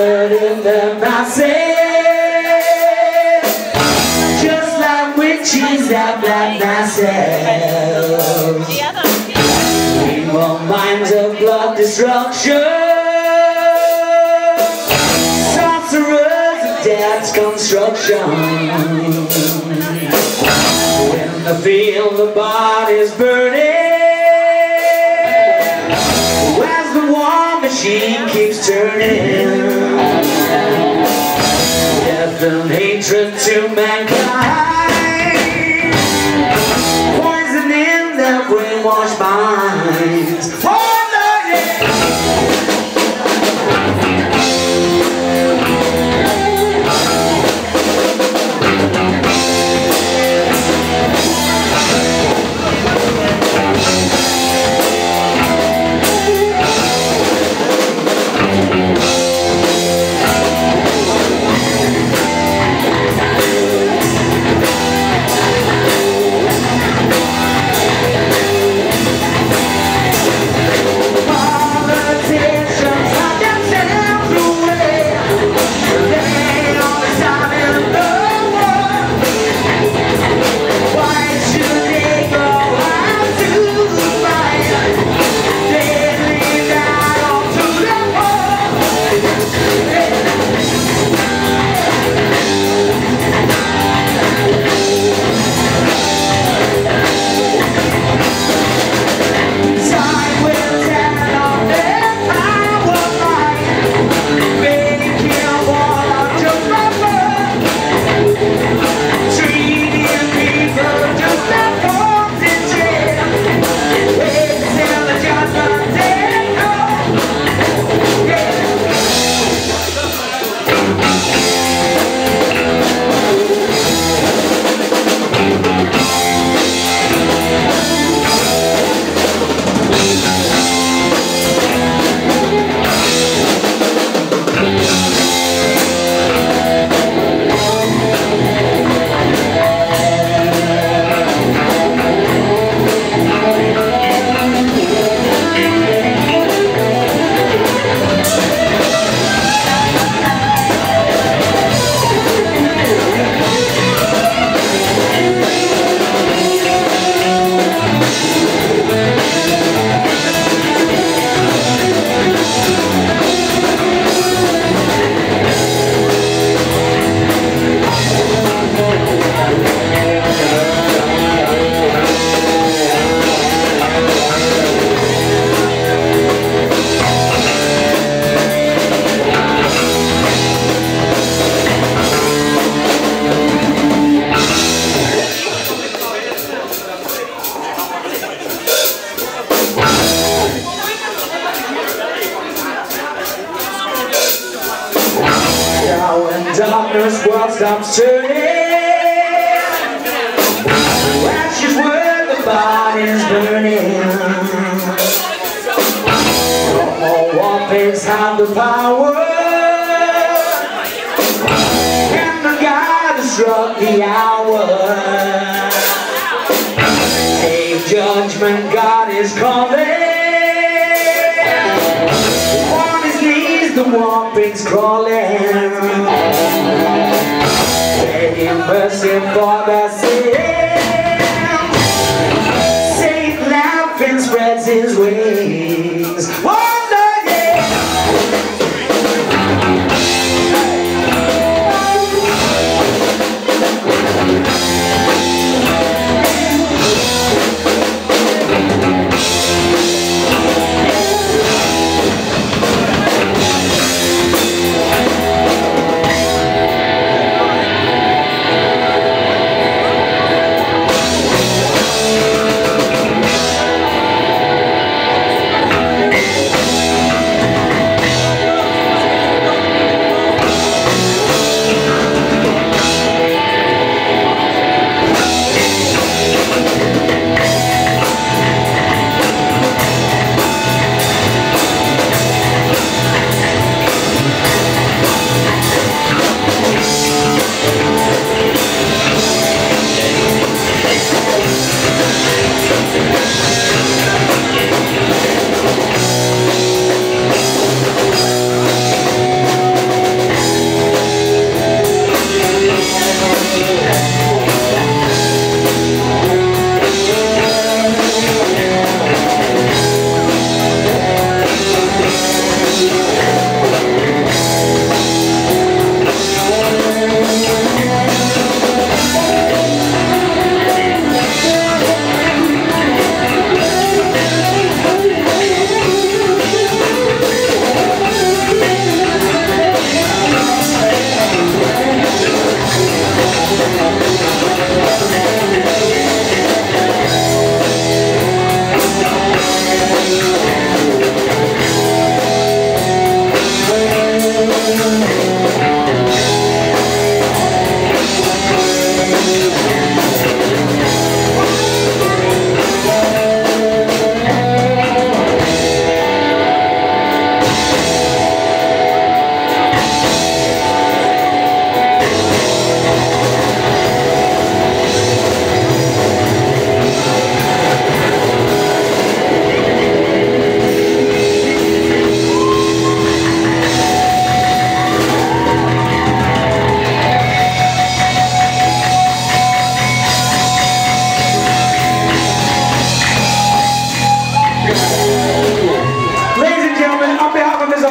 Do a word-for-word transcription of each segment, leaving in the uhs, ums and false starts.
covered in the masses, just like witches have black masses. Evil minds of blood destruction, sorcerers of death's construction. When they feel the body's burning, as the war machine keeps turning, death and hatred to mankind, poisoning their brainwashed minds. Oh, Lord, yeah. Darkness, world stops turning, ashes where the body's burning. No more warpigs have the power, and the God has struck the hour. Day of judgment, God is calling. On his knees, the warpigs crawling, begging mercy for their sins. Satan laughing spreads his wings. Wonder, yeah.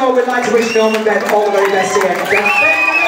all, we'd like to wish Norman and Bev all the very best here.